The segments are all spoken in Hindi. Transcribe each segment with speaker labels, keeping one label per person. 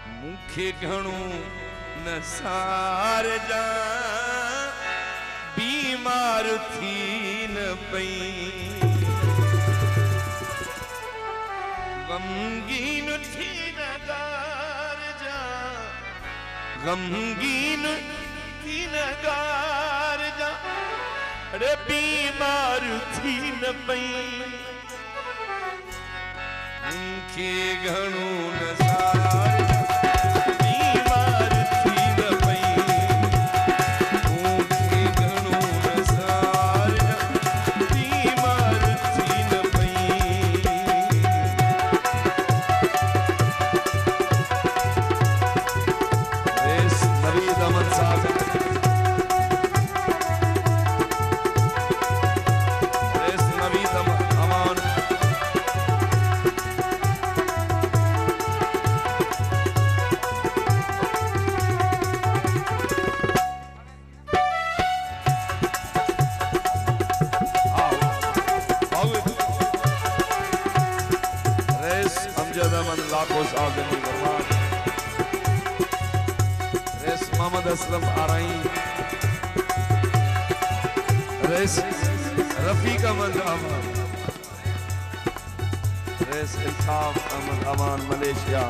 Speaker 1: मुखे घणो नसार जा बीमार थी न पई गमगीन थी न गार जा गमगीन थी न गार जा अरे बीमार थी न पई मुखे घणो नसार मोहम्मद असलम आराई रेस रफीक अहमद अमान रेस इल्ताफ अहमद अमान मलेशिया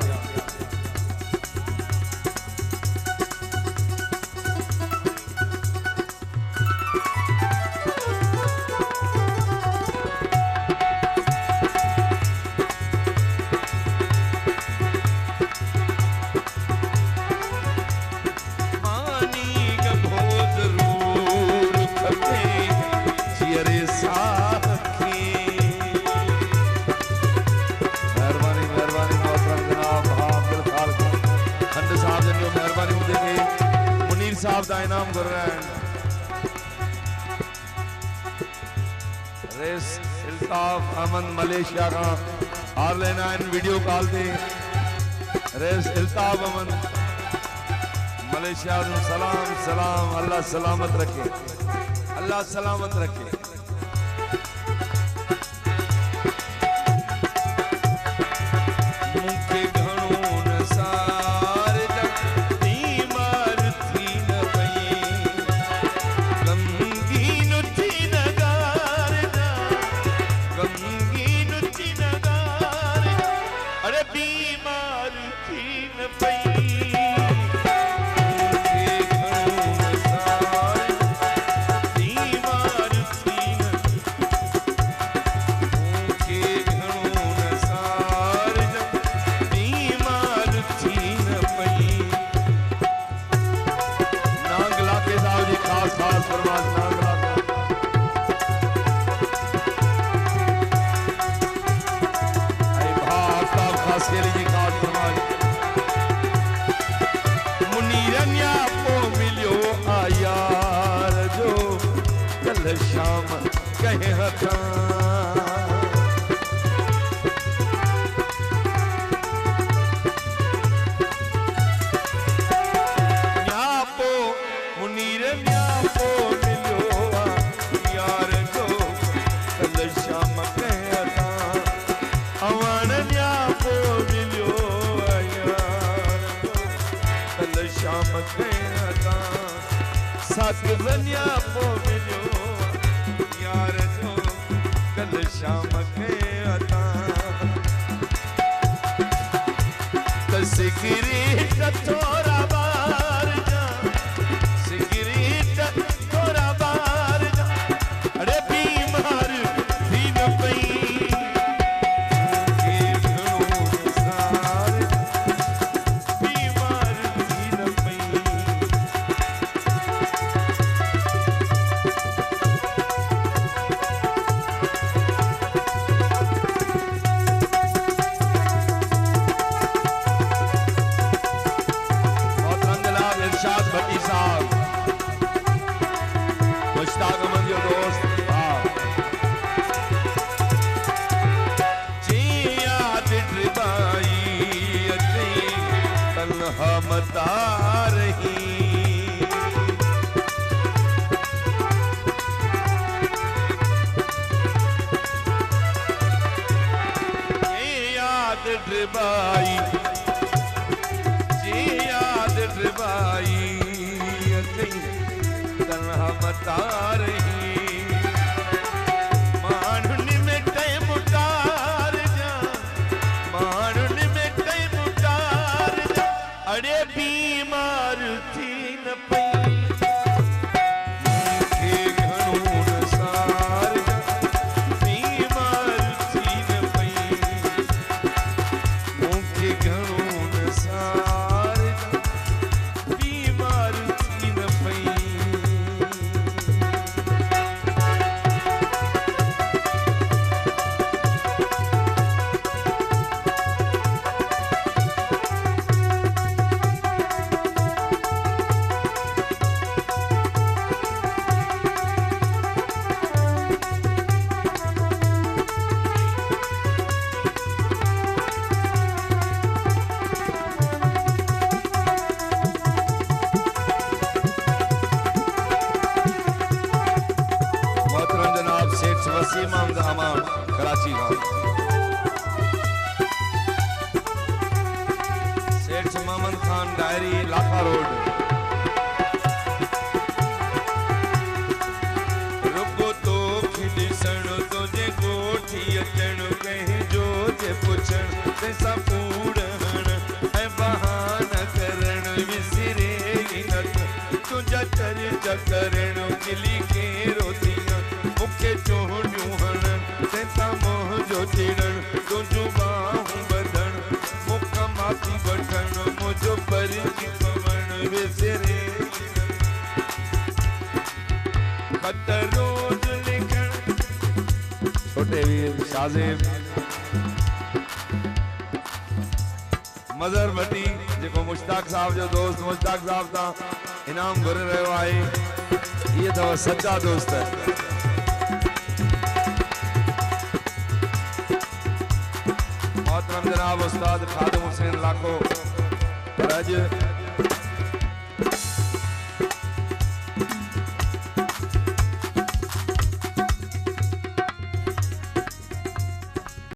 Speaker 1: साहब का इनाम कर रहे हैं रेस इल्ताफ अहमद मलेशिया का हार लेना इन वीडियो कॉल थे रेस इल्ताफ अहमद मलेशिया सलाम सलाम अल्लाह सलामत रखे अल्लाह सलामत रखे शाम कहे हथा न्यापो मुनीर न्यापो मिलो यार जो कल शाम कहे हथा अवान न्यापो मिलो यार कल शाम कहे हथा साथ न्यापो मिलो यार जो कल शाम के अता सिगरेट थोड़ा बार जा सिगरेट थोड़ा बार जा अरे बीमार थी न पई बीमार थी न पई भट्टी साहब मुश्ताक अहमद जो दोस्त जी याद ड्रिबाई तन्हा मता रही याद ड्रिबाई मुटार ही मानुन में टै मुटार जा मानुन में टै मुटार जा अड़े बीमार थी न पई के घणो नसार जा बीमार थी न पई मुखे घणो नसार जा बीमार थी न पई मोहतरम जनाब सेठ वसीम अहमद अमान कराची का सेठ मोहम्मद खान डायरी लाखा रोड रुगो तो खिड़सण तुझे गोठी अचण कहीं जो जे पुछण तैसा पूड़ण ऐं बहाना करण विसरे न तुझा चर्चा करण किली के रोतियां मुखे चोड़ियूं हणन तैसा मोह जो चिड़ण तुझू बाहूं बधण मुख माथी वठण मुझो परिजी पवण विसरे खत रोज लिखण छोटे वीर शाज़ेब मज़र भट्टी जेको मुश्ताक साहब जो दोस्त मुश्ताक साहब ता इनाम घुरे रहियो आहे ये तो सच्चा दोस्त है मोहतरम जनाब उस्ताद खादिम हुसैन लाखो और अज